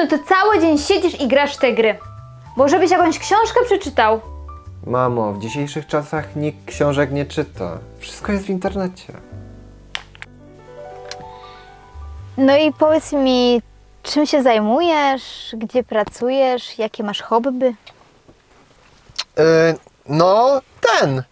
no to cały dzień siedzisz i grasz w te gry. Może byś jakąś książkę przeczytał? Mamo, w dzisiejszych czasach nikt książek nie czyta. Wszystko jest w internecie. No i powiedz mi, czym się zajmujesz, gdzie pracujesz, jakie masz hobby? No, ten.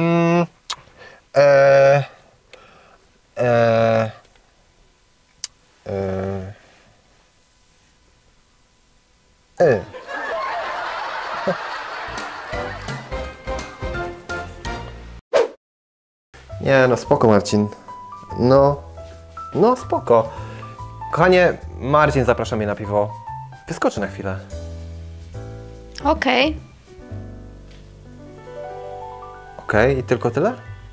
Nie, no spoko, Marcin. No spoko. Kochanie, Marcin zaprasza mnie na piwo. Wyskoczy na chwilę. Okej. Okej, i tylko tyle?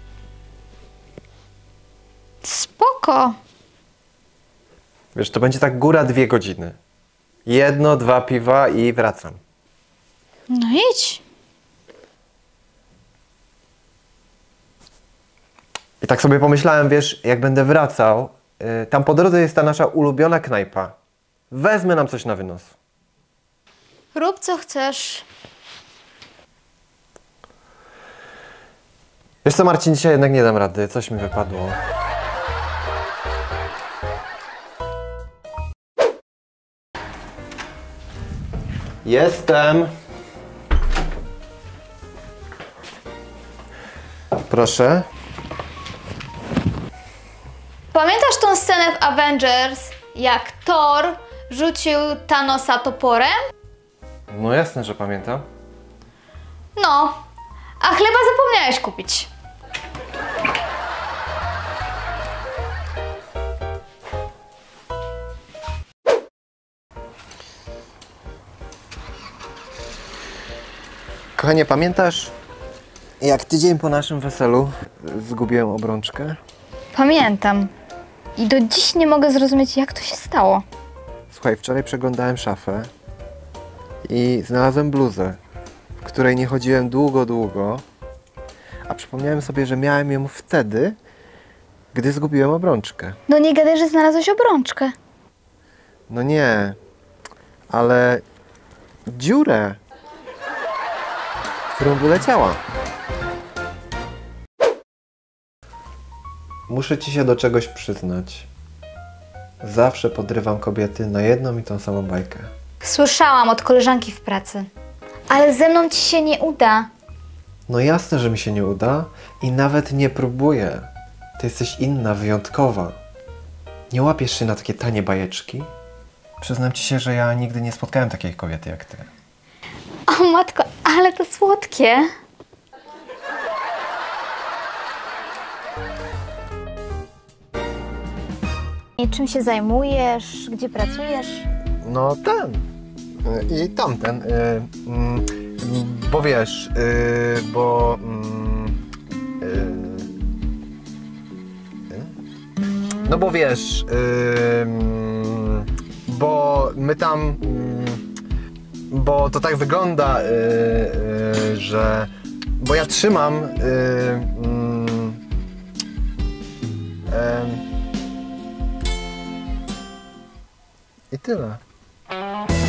Spoko. Wiesz, to będzie tak góra 2 godziny. 1, 2 piwa i wracam. No idź. I tak sobie pomyślałem, wiesz, jak będę wracał, tam po drodze jest ta nasza ulubiona knajpa. Wezmę nam coś na wynos. Rób co chcesz. Wiesz co, Marcin, dzisiaj jednak nie dam rady. Coś mi wypadło. Jestem. Proszę. Pamiętasz tą scenę w Avengers, jak Thor rzucił Thanosa toporem? No jasne, że pamiętam. No, a chleba zapomniałeś kupić. Kochanie, pamiętasz, jak tydzień po naszym weselu zgubiłem obrączkę? Pamiętam. I do dziś nie mogę zrozumieć, jak to się stało. Słuchaj, wczoraj przeglądałem szafę i znalazłem bluzę, w której nie chodziłem długo, a przypomniałem sobie, że miałem ją wtedy, gdy zgubiłem obrączkę. No nie gadaj, że znalazłeś obrączkę. No nie, ale dziurę, w którą wyleciała. Muszę ci się do czegoś przyznać. Zawsze podrywam kobiety na jedną i tą samą bajkę. Słyszałam od koleżanki w pracy. Ale ze mną ci się nie uda. No jasne, że mi się nie uda i nawet nie próbuję. Ty jesteś inna, wyjątkowa. Nie łapiesz się na takie tanie bajeczki? Przyznam ci się, że ja nigdy nie spotkałem takiej kobiety jak ty. O matko, ale to słodkie. I czym się zajmujesz? Gdzie pracujesz? No ten. I tamten. Bo wiesz, no bo wiesz, bo my tam, bo to tak wygląda, że, bo ja trzymam, i tyle.